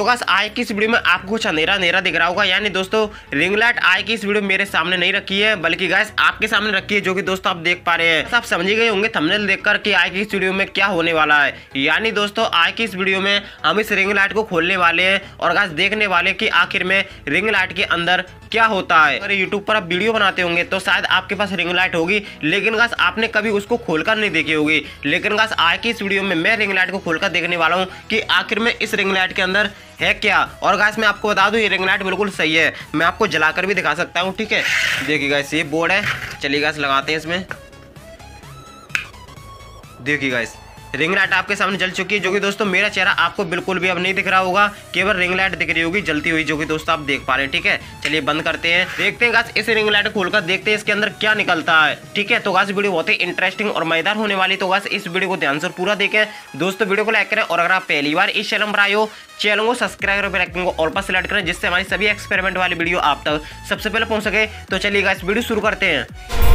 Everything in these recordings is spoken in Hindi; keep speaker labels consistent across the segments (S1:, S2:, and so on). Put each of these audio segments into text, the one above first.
S1: तो गाइस आज की इस वीडियो में आपको कुछ अंधेरा अंधेरा दिख रहा होगा, यानी दोस्तों रिंग लाइट आज की इस वीडियो मेरे सामने नहीं रखी है बल्कि गाइस आपके सामने रखी है, जो कि दोस्तों आप देख पा रहे हैं। आप समझ गए होंगे थंबनेल देखकर कि आज की इस वीडियो में क्या होने वाला है। यानी दोस्तों आज की इस वीडियो में हम इस रिंग लाइट को खोलने वाले हैं और गाइस देखने वाले कि आखिर में रिंग लाइट के अंदर क्या होता है। अगर यूट्यूब पर आप वीडियो बनाते होंगे तो शायद आपके पास रिंग लाइट होगी, लेकिन गाइस आपने कभी उसको खोलकर नहीं देखी होगी। लेकिन गाइस आज की इस वीडियो में मैं रिंग लाइट को खोलकर देखने वाला हूँ कि आखिर में इस रिंग लाइट के अंदर है क्या। और गाइस मैं आपको बता दूं ये रिंग लाइट बिल्कुल सही है, मैं आपको जलाकर भी दिखा सकता हूँ। ठीक है, देखिए गाइस ये बोर्ड है, चलिए गाइस लगाते हैं इसमें। देखिए गाइस रिंग लाइट आपके सामने जल चुकी है, जो कि दोस्तों मेरा चेहरा आपको बिल्कुल भी अब नहीं दिख रहा होगा, केवल रिंग लाइट दिख रही होगी जलती हुई, जो कि दोस्तों आप देख पा रहे हैं। ठीक है, चलिए बंद करते हैं, देखते हैं गाइस इस रिंग लाइट को खोलकर देखते हैं इसके अंदर क्या निकलता है। ठीक है, तो गाइस वीडियो बहुत ही इंटरेस्टिंग और मजेदार होने वाली, तो गाइस इस वीडियो को ध्यान से पूरा देखें दोस्तों। वीडियो को लाइक करें और अगर आप पहली बार इस चैनल पर आए हो चैनल को सब्सक्राइब और बेल को ऑल पर सिलेक्ट करें, जिससे हमारी सभी एक्सपेरिमेंट वाली वीडियो आप तक सबसे पहले पहुंच सके। तो चलिए गाइस वीडियो शुरू करते हैं।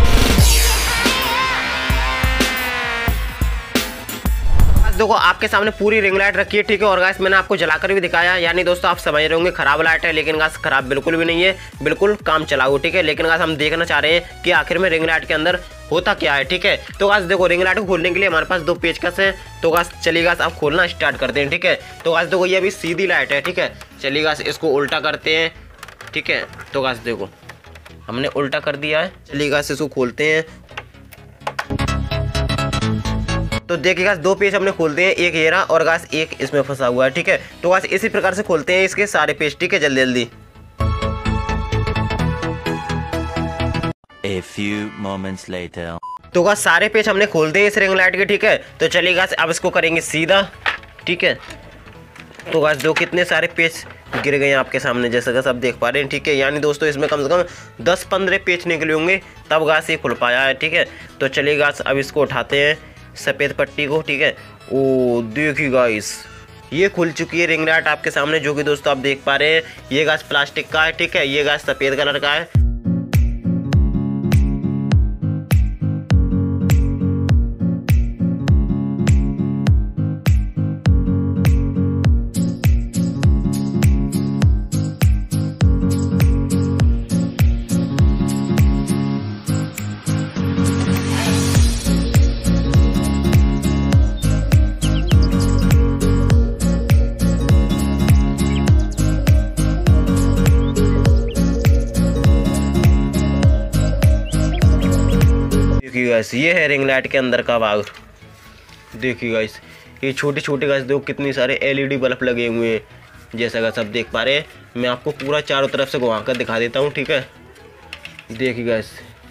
S1: देखो आपके सामने पूरी रिंग लाइट रखी है। ठीक है, और गाइस मैंने आपको जलाकर भी दिखाया, यानी दोस्तों आप समझ रहे होंगे खराब लाइट है, लेकिन गाइस खराब बिल्कुल भी नहीं है, बिल्कुल काम चलाऊ। ठीक है, लेकिन गाइस हम देखना चाह रहे हैं कि आखिर में रिंग लाइट के अंदर होता क्या है। ठीक है, तो गाइस देखो रिंग लाइट को खोलने के लिए हमारे पास दो पेचकस है, तो गाइस चलिए गाइस आप खोलना स्टार्ट करते हैं। ठीक है, तो गाइस देखो ये अभी सीधी लाइट है। ठीक है, चलिए गाइस इसको उल्टा करते हैं। ठीक है, तो गाइस देखो हमने उल्टा कर दिया है, चलिए गाइस इसको खोलते हैं। तो देखिए गाइस दो पेज हमने खोलते हैं, एक ये रहा और गाइस एक इसमें फंसा हुआ है। ठीक है, तो गाइस इसी प्रकार से खोलते हैं इसके सारे पेज। ठीक है, जल्दी जल्दी।
S2: A few moments later.
S1: तो गाइस सारे पेज हमने खोल दिए इस रिंग लाइट के। ठीक है, तो चलिए गाइस अब इसको करेंगे सीधा। ठीक है, तो गाइस दो कितने सारे पेज गिर गए हैं आपके सामने, जैसा गाइस आप देख पा रहे हैं। ठीक है, यानी दोस्तों इसमें कम से कम 10-15 पेज निकले होंगे तब गाइस ये खुल पाया है। ठीक है, तो चलिए गाइस अब इसको उठाते हैं सफ़ेद पट्टी को। ठीक है, ओ देखिए गाइस ये खुल चुकी है रिंग लाइट आपके सामने, जो कि दोस्तों आप देख पा रहे हैं। ये गाइस प्लास्टिक का है। ठीक है, ये गाइस सफ़ेद कलर का है। देखिए गाइस ये है रिंग लाइट के अंदर का भाग। देखिए गाइस ये छोटे छोटे गाइस देखो कितने सारे एलईडी बल्ब लगे हुए हैं, जैसा गाइस आप देख पा रहे हैं। मैं आपको पूरा चारों तरफ से घुमा कर दिखा देता हूँ। ठीक है, देखिए गाइस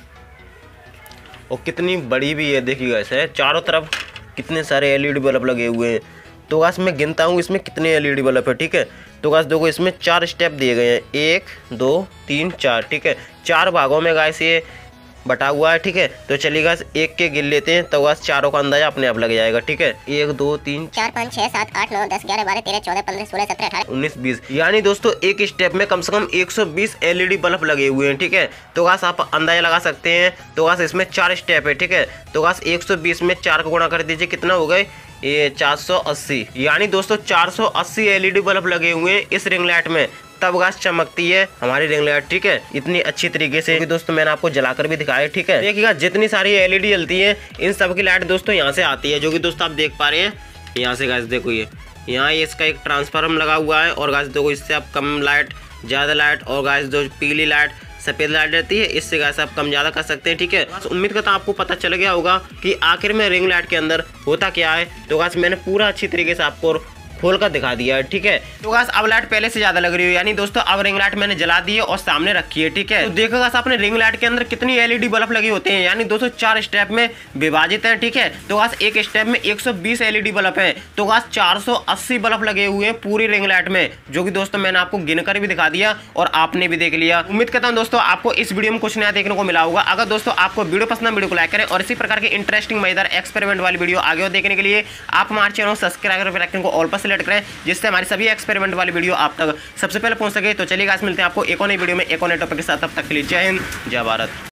S1: और कितनी बड़ी भी है। देखिए गाइस है चारों तरफ कितने सारे एलईडी बल्ब लगे हुए हैं। तो गाइस मैं गिनता हूँ इसमें कितने एलईडी बल्ब है। ठीक है, तो गाइस देखो इसमें 4 स्टेप दिए गए हैं, 1 2 3 4। ठीक है, 4 भागों में गाइस ये बटा हुआ है। ठीक है, तो चलिए गाइस एक के गिन लेते हैं, तो गाइस चारों का अंदाजा अपने आप लग जाएगा। ठीक है, 1 2 3
S3: 4 5 6 7 8 9 10 11 12 13 14 15 16 17 18
S1: 19 20, यानी दोस्तों एक स्टेप में कम से कम 120 एलईडी बल्ब लगे हुए हैं। ठीक है, तो गाइस आप अंदाजा लगा सकते हैं। तो गाइस इसमें 4 स्टेप है। ठीक है, तो गाइस 120 में 4 को गुणा कर दीजिए, कितना हो गए ये 480, यानी दोस्तों 480 एलईडी बल्ब लगे हुए हैं इस रिंग लाइट में, तब गाइस चमकती है हमारी रिंग लाइट। ठीक है, इतनी अच्छी तरीके से दोस्तों मैंने आपको जलाकर भी दिखाया। ठीक है, देखिएगा जितनी सारी एलईडी जलती है इन सब की लाइट दोस्तों यहाँ से आती है, जो कि दोस्तों आप देख पा रहे हैं यहाँ से। गाइस देखो ये यहाँ इसका एक ट्रांसफार्मर लगा हुआ है, और गाइस देखो इससे आप कम लाइट ज़्यादा लाइट, और गाइस जो पीली लाइट सफ़ेद लाइट रहती है इससे गाइस आप कम ज़्यादा कर सकते हैं। ठीक है, बस उम्मीद करता हूँ आपको पता चल गया होगा कि आखिर में रिंग लाइट के अंदर होता क्या है। तो गाइस मैंने पूरा अच्छी तरीके से आपको खोल कर दिखा दिया है। ठीक है, तो गाइस अब लाइट पहले से ज्यादा लग रही है, यानी दोस्तों अब रिंग लाइट मैंने जला दी है और सामने रखी है। ठीक है, तो देखो गाइस आपने रिंग लाइट के अंदर कितनी एलईडी बल्ब लगे होते हैं, यानी दोस्तों 4 स्टेप में विभाजित है। ठीक है, तो गाइस एक स्टेप में 120 एलईडी बल्ब है, तो गाइस 480 बल्ब लगे हुए हैं पूरी रिंग लाइट में, जो कि दोस्तों मैंने आपको गिनकर भी दिखा दिया और आपने भी देख लिया। उम्मीद करता हूँ दोस्तों आपको इस वीडियो में कुछ नया देखने को मिला होगा। अगर दोस्तों आपको वीडियो पसंद है वीडियो को लाइक करें, और इसी प्रकार के इंटरेस्टिंग मजेदार एक्सपेरिमेंट वाली वीडियो आगे देखने के लिए आप हमारे चैनल सब्सक्राइब को ऑल पर सिलेक्ट करें, जिससे हमारी सभी एक्सपेरिमेंट वाली वीडियो आप तक सबसे पहले पहुंच सके। तो चलिए गाइस मिलते हैं आपको एक और नई वीडियो में एक और नए टॉपिक के साथ, तब तक के लिए जय हिंद जय भारत।